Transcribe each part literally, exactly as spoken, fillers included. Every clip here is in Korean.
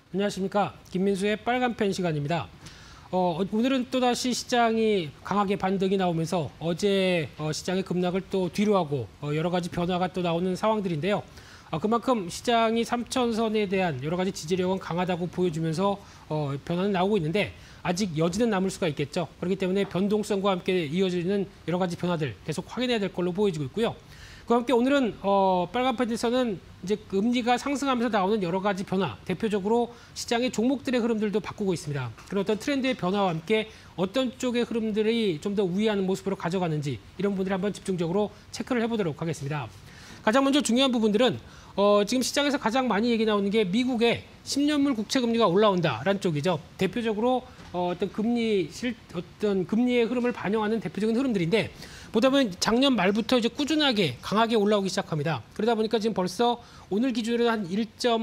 안녕하십니까. 김민수의 빨간펜 시간입니다. 어, 오늘은 또다시 시장이 강하게 반등이 나오면서 어제 어, 시장의 급락을 또 뒤로하고 어, 여러 가지 변화가 또 나오는 상황들인데요. 어, 그만큼 시장이 삼천선에 대한 여러 가지 지지력은 강하다고 보여주면서 어, 변화는 나오고 있는데 아직 여지는 남을 수가 있겠죠. 그렇기 때문에 변동성과 함께 이어지는 여러 가지 변화들 계속 확인해야 될 걸로 보여지고 있고요. 그와 함께 오늘은 어, 빨간펜에서는 이제 금리가 상승하면서 나오는 여러 가지 변화, 대표적으로 시장의 종목들의 흐름들도 바꾸고 있습니다. 그런 어떤 트렌드의 변화와 함께 어떤 쪽의 흐름들이 좀 더 우위하는 모습으로 가져가는지 이런 부분들을 한번 집중적으로 체크를 해보도록 하겠습니다. 가장 먼저 중요한 부분들은 어, 지금 시장에서 가장 많이 얘기 나오는 게 미국의 십 년물 국채 금리가 올라온다라는 쪽이죠. 대표적으로 어, 어떤 금리 실 어떤 금리의 흐름을 반영하는 대표적인 흐름들인데 보다 보면 작년 말부터 이제 꾸준하게 강하게 올라오기 시작합니다. 그러다 보니까 지금 벌써 오늘 기준으로 한 일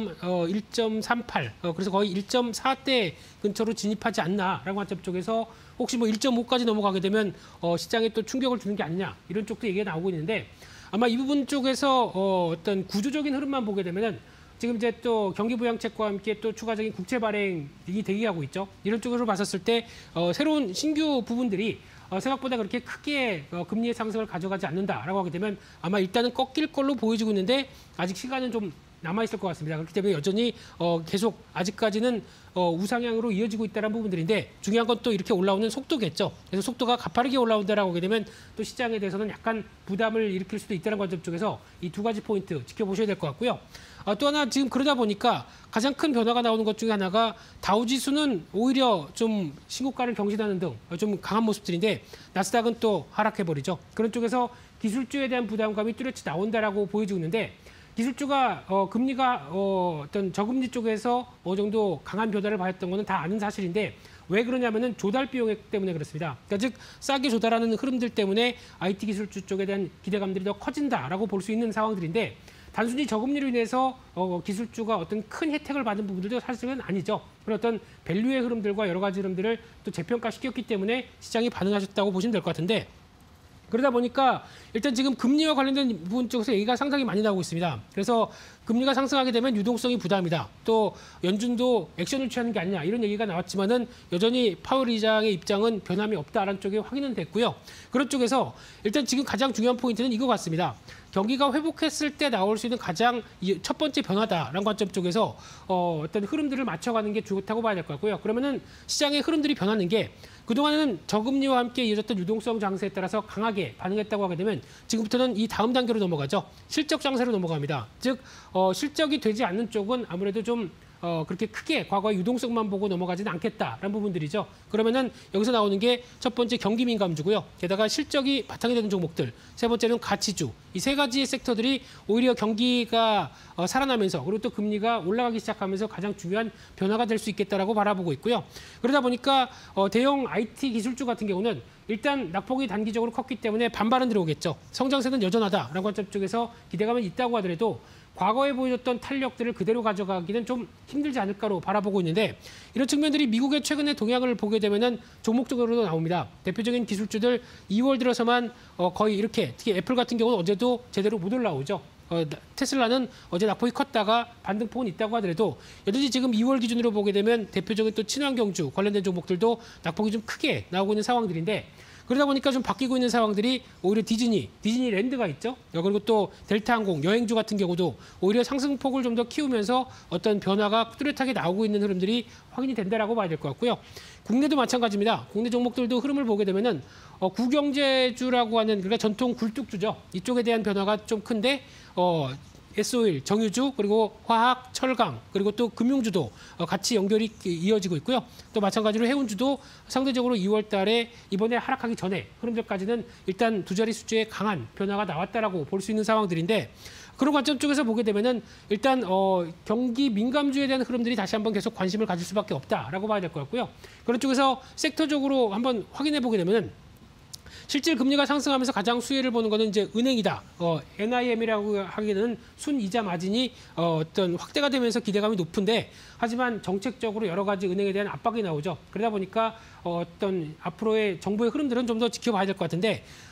점 삼팔, 어, 그래서 거의 일 점 사대 근처로 진입하지 않나라고 관점 쪽에서 혹시 뭐 일 점 오까지 넘어가게 되면 어, 시장에 또 충격을 주는 게 아니냐 이런 쪽도 얘기가 나오고 있는데 아마 이 부분 쪽에서 어, 어떤 구조적인 흐름만 보게 되면은 지금 이제 또 경기부양책과 함께 또 추가적인 국채 발행이 대기하고 있죠. 이런 쪽으로 봤었을 때 어, 새로운 신규 부분들이 어, 생각보다 그렇게 크게 어, 금리의 상승을 가져가지 않는다라고 하게 되면 아마 일단은 꺾일 걸로 보여지고 있는데 아직 시간은 좀 남아있을 것 같습니다. 그렇기 때문에 여전히 어, 계속 아직까지는 어, 우상향으로 이어지고 있다는 부분들인데 중요한 건 또 이렇게 올라오는 속도겠죠. 그래서 속도가 가파르게 올라온다라고 하게 되면 또 시장에 대해서는 약간 부담을 일으킬 수도 있다는 관점 쪽에서 이 두 가지 포인트 지켜보셔야 될 것 같고요. 아, 또 하나 지금 그러다 보니까 가장 큰 변화가 나오는 것 중에 하나가 다우지수는 오히려 좀 신고가를 경신하는 등 좀 강한 모습들인데 나스닥은 또 하락해버리죠. 그런 쪽에서 기술주에 대한 부담감이 뚜렷이 나온다라고 보여지고 있는데 기술주가 어, 금리가 어, 어떤 저금리 쪽에서 어느 정도 강한 변화를 받았던 거는 다 아는 사실인데 왜 그러냐면은 조달 비용 때문에 그렇습니다. 그러니까 즉 싸게 조달하는 흐름들 때문에 아이티 기술주 쪽에 대한 기대감들이 더 커진다라고 볼 수 있는 상황들인데 단순히 저금리로 인해서 어, 기술주가 어떤 큰 혜택을 받은 부분들도 사실은 아니죠. 그런 어떤 밸류의 흐름들과 여러 가지 흐름들을 또 재평가시켰기 때문에 시장이 반응하셨다고 보시면 될 것 같은데 그러다 보니까 일단 지금 금리와 관련된 부분 쪽에서 얘기가 상당히 많이 나오고 있습니다. 그래서 금리가 상승하게 되면 유동성이 부담이다. 또 연준도 액션을 취하는 게 아니냐 이런 얘기가 나왔지만은 여전히 파월 의장의 입장은 변함이 없다라는 쪽에 확인은 됐고요. 그런 쪽에서 일단 지금 가장 중요한 포인트는 이거 같습니다. 경기가 회복했을 때 나올 수 있는 가장 첫 번째 변화다라는 관점 쪽에서 어, 어떤 흐름들을 맞춰가는 게 좋다고 봐야 될 것 같고요. 그러면은 시장의 흐름들이 변하는 게 그동안은 저금리와 함께 이어졌던 유동성 장세에 따라서 강하게 반응했다고 하게 되면 지금부터는 이 다음 단계로 넘어가죠. 실적 장세로 넘어갑니다. 즉 어, 실적이 되지 않는 쪽은 아무래도 좀 어, 그렇게 크게 과거의 유동성만 보고 넘어가지는 않겠다라는 부분들이죠. 그러면은 여기서 나오는 게 첫 번째 경기 민감주고요. 게다가 실적이 바탕이 되는 종목들. 세 번째는 가치주. 이 세 가지의 섹터들이 오히려 경기가 어, 살아나면서 그리고 또 금리가 올라가기 시작하면서 가장 중요한 변화가 될 수 있겠다라고 바라보고 있고요. 그러다 보니까 어, 대형 아이티 기술주 같은 경우는 일단 낙폭이 단기적으로 컸기 때문에 반발은 들어오겠죠. 성장세는 여전하다라는 관점 쪽에서 기대감은 있다고 하더라도 과거에 보여줬던 탄력들을 그대로 가져가기는 좀 힘들지 않을까로 바라보고 있는데 이런 측면들이 미국의 최근의 동향을 보게 되면은 종목적으로도 나옵니다. 대표적인 기술주들 이월 들어서만 어, 거의 이렇게 특히 애플 같은 경우는 어제도 제대로 못 올라오죠. 어, 테슬라는 어제 낙폭이 컸다가 반등폭은 있다고 하더라도 여전히 지금 이월 기준으로 보게 되면 대표적인 또 친환경주 관련된 종목들도 낙폭이 좀 크게 나오고 있는 상황들인데 그러다 보니까 좀 바뀌고 있는 상황들이 오히려 디즈니, 디즈니랜드가 있죠. 그리고 또 델타항공, 여행주 같은 경우도 오히려 상승폭을 좀 더 키우면서 어떤 변화가 뚜렷하게 나오고 있는 흐름들이 확인이 된다라고 봐야 될 것 같고요. 국내도 마찬가지입니다. 국내 종목들도 흐름을 보게 되면은 어, 구경제주라고 하는 그러니까 전통 굴뚝주죠. 이쪽에 대한 변화가 좀 큰데 어, 에스오일, 정유주, 그리고 화학, 철강, 그리고 또 금융주도 같이 연결이 이어지고 있고요. 또 마찬가지로 해운주도 상대적으로 이월 달에 이번에 하락하기 전에 흐름들까지는 일단 두 자리 수주의 강한 변화가 나왔다라고 볼 수 있는 상황들인데 그런 관점 쪽에서 보게 되면은 일단 어, 경기 민감주에 대한 흐름들이 다시 한번 계속 관심을 가질 수밖에 없다라고 봐야 될 것 같고요. 그런 쪽에서 섹터적으로 한번 확인해 보게 되면은 실질 금리가 상승하면서 가장 수혜를 보는 것은 이제 은행이다. 어, 엔아이엠이라고 하기에는 순이자 마진이 어, 어떤 확대가 되면서 기대감이 높은데 하지만 정책적으로 여러 가지 은행에 대한 압박이 나오죠. 그러다 보니까 어, 어떤 앞으로의 정부의 흐름들은 좀 더 지켜봐야 될 것 같은데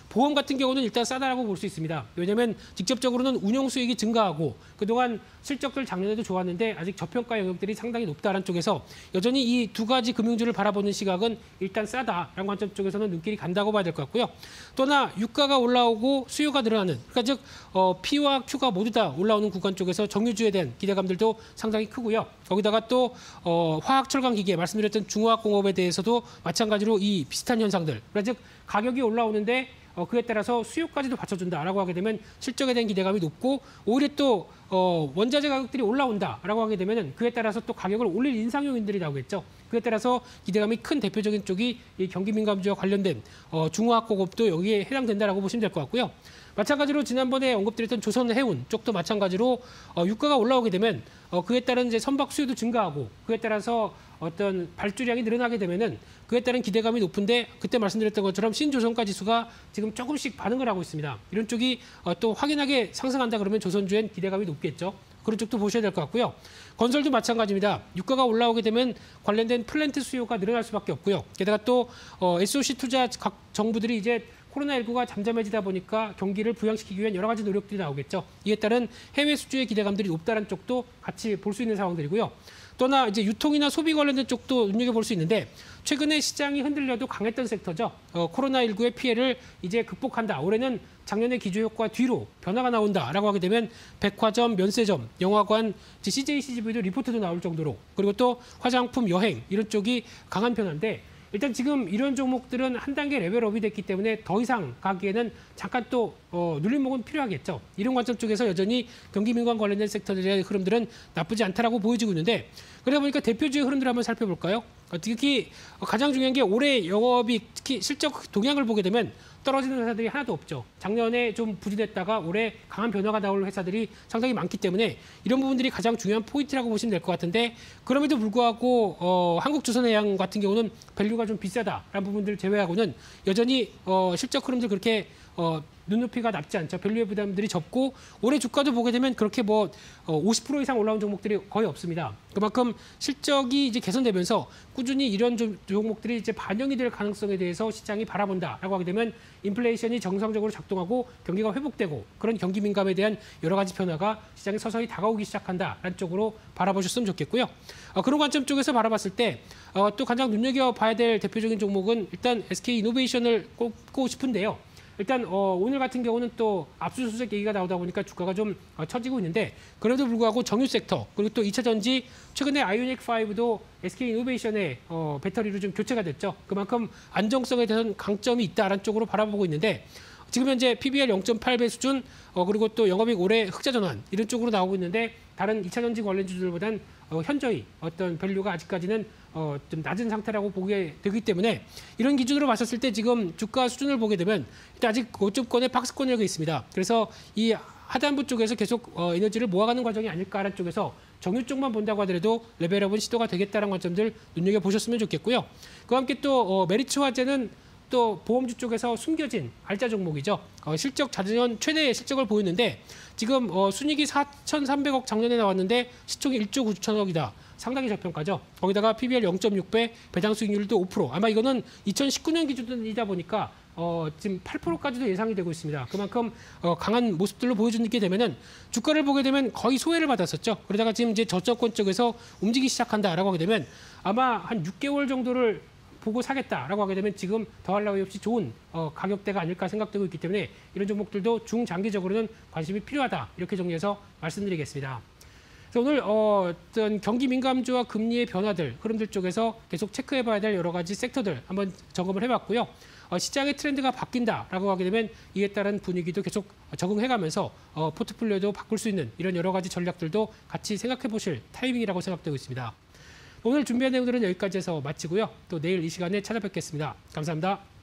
보험 같은 경우는 일단 싸다라고 볼 수 있습니다. 왜냐하면 직접적으로는 운용 수익이 증가하고 그동안 실적들 작년에도 좋았는데 아직 저평가 영역들이 상당히 높다는 쪽에서 여전히 이 두 가지 금융주를 바라보는 시각은 일단 싸다라는 관점 쪽에서는 눈길이 간다고 봐야 될 것 같고요. 또 하나 유가가 올라오고 수요가 늘어나는 그러니까 즉 어, P와 Q가 모두 다 올라오는 구간 쪽에서 정유주에 대한 기대감들도 상당히 크고요. 거기다가 또 어, 화학, 철강, 기계 말씀드렸던 중화학공업에 대해서도 마찬가지로 이 비슷한 현상들 그러니까 즉 가격이 올라오는데 어, 그에 따라서 수요까지도 받쳐준다라고 하게 되면 실적에 대한 기대감이 높고 오히려 또 어, 원자재 가격들이 올라온다라고 하게 되면 그에 따라서 또 가격을 올릴 인상 요인들이 나오겠죠. 그에 따라서 기대감이 큰 대표적인 쪽이 이 경기 민감주와 관련된 어, 중화학공업도 여기에 해당된다라고 보시면 될 것 같고요. 마찬가지로 지난번에 언급드렸던 조선해운 쪽도 마찬가지로 어, 유가가 올라오게 되면 어, 그에 따른 이제 선박 수요도 증가하고 그에 따라서 어떤 발주량이 늘어나게 되면은 그에 따른 기대감이 높은데 그때 말씀드렸던 것처럼 신조선가 지수가 지금 조금씩 반응을 하고 있습니다. 이런 쪽이 어, 또 확연하게 상승한다 그러면 조선주엔 기대감이 높겠죠. 그런 쪽도 보셔야 될 것 같고요. 건설도 마찬가지입니다. 유가가 올라오게 되면 관련된 플랜트 수요가 늘어날 수밖에 없고요. 게다가 또 어, 에스오씨 투자 각 정부들이 이제 코로나십구가 잠잠해지다 보니까 경기를 부양시키기 위한 여러 가지 노력들이 나오겠죠. 이에 따른 해외 수주의 기대감들이 높다는 쪽도 같이 볼 수 있는 상황들이고요. 또나 이제 유통이나 소비 관련된 쪽도 눈여겨볼 수 있는데 최근에 시장이 흔들려도 강했던 섹터죠. 어, 코로나십구의 피해를 이제 극복한다. 올해는 작년의 기저효과 뒤로 변화가 나온다라고 하게 되면 백화점, 면세점, 영화관, 씨제이, 씨지비도 리포트도 나올 정도로 그리고 또 화장품, 여행 이런 쪽이 강한 편인데 일단 지금 이런 종목들은 한 단계 레벨업이 됐기 때문에 더 이상 가기에는 잠깐 또 어, 눌림목은 필요하겠죠. 이런 관점 쪽에서 여전히 경기 민감 관련된 섹터들의 흐름들은 나쁘지 않다라고 보여지고 있는데 그러다 보니까 대표주의 흐름들을 한번 살펴볼까요? 어, 특히 가장 중요한 게 올해 영업이 특히 실적 동향을 보게 되면 떨어지는 회사들이 하나도 없죠. 작년에 좀 부진했다가 올해 강한 변화가 나올 회사들이 상당히 많기 때문에 이런 부분들이 가장 중요한 포인트라고 보시면 될 것 같은데 그럼에도 불구하고 어, 한국조선해양 같은 경우는 밸류가 좀 비싸다라는 부분들을 제외하고는 여전히 어, 실적 흐름들 그렇게 어, 눈높이가 낮지 않죠. 밸류의 부담들이 적고 올해 주가도 보게 되면 그렇게 뭐 어, 오십 퍼센트 이상 올라온 종목들이 거의 없습니다. 그만큼 실적이 이제 개선되면서 꾸준히 이런 종, 종목들이 이제 반영이 될 가능성에 대해서 시장이 바라본다라고 하게 되면 인플레이션이 정상적으로 작동하고 경기가 회복되고 그런 경기 민감에 대한 여러 가지 변화가 시장에 서서히 다가오기 시작한다라는 쪽으로 바라보셨으면 좋겠고요. 어, 그런 관점 쪽에서 바라봤을 때 어, 또 가장 눈여겨봐야 될 대표적인 종목은 일단 에스케이이노베이션을 꼽고 싶은데요. 일단 어, 오늘 같은 경우는 또 압수수색 얘기가 나오다 보니까 주가가 좀 어, 처지고 있는데 그래도 불구하고 정유 섹터 그리고 또 이 차 전지 최근에 아이오닉 오도 에스케이이노베이션의 어, 배터리로 좀 교체가 됐죠. 그만큼 안정성에 대한 강점이 있다라는 쪽으로 바라보고 있는데 지금 현재 피비알 영 점 팔 배 수준 어, 그리고 또 영업이익 올해 흑자 전환 이런 쪽으로 나오고 있는데 다른 이 차 전지 관련주들보단 어, 현저히 어떤 밸류가 아직까지는 어, 좀 낮은 상태라고 보게 되기 때문에 이런 기준으로 봤었을 때 지금 주가 수준을 보게 되면 일단 아직 고점권에 박스권이라고 있습니다. 그래서 이 하단부 쪽에서 계속 어, 에너지를 모아가는 과정이 아닐까라는 쪽에서 정유 쪽만 본다고 하더라도 레벨업은 시도가 되겠다는 관점들 눈여겨보셨으면 좋겠고요. 그와 함께 또 어, 메리츠 화재는 또 보험주 쪽에서 숨겨진 알짜 종목이죠. 어, 실적 자전 최대의 실적을 보였는데 지금 어, 순이익이 사천삼백억 작년에 나왔는데 시총이 일조 구천억이다. 상당히 저평가죠. 거기다가 피비알 영 점 육 배, 배당 수익률도 오 퍼센트. 아마 이거는 이천십구 년 기준이다 보니까 어, 지금 팔 퍼센트까지도 예상이 되고 있습니다. 그만큼 어, 강한 모습들로 보여주게 되면은 주가를 보게 되면 거의 소외를 받았었죠. 그러다가 지금 이제 저점권 쪽에서 움직이기 시작한다라고 하게 되면 아마 한 육 개월 정도를 보고 사겠다라고 하게 되면 지금 더할 나위 없이 좋은 어, 가격대가 아닐까 생각되고 있기 때문에 이런 종목들도 중장기적으로는 관심이 필요하다. 이렇게 정리해서 말씀드리겠습니다. 그래서 오늘 어, 어떤 경기 민감주와 금리의 변화들, 흐름들 쪽에서 계속 체크해봐야 될 여러 가지 섹터들 한번 점검을 해봤고요. 어, 시장의 트렌드가 바뀐다라고 하게 되면 이에 따른 분위기도 계속 적응해가면서 어, 포트폴리오도 바꿀 수 있는 이런 여러 가지 전략들도 같이 생각해보실 타이밍이라고 생각되고 있습니다. 오늘 준비한 내용들은 여기까지 해서 마치고요. 또 내일 이 시간에 찾아뵙겠습니다. 감사합니다.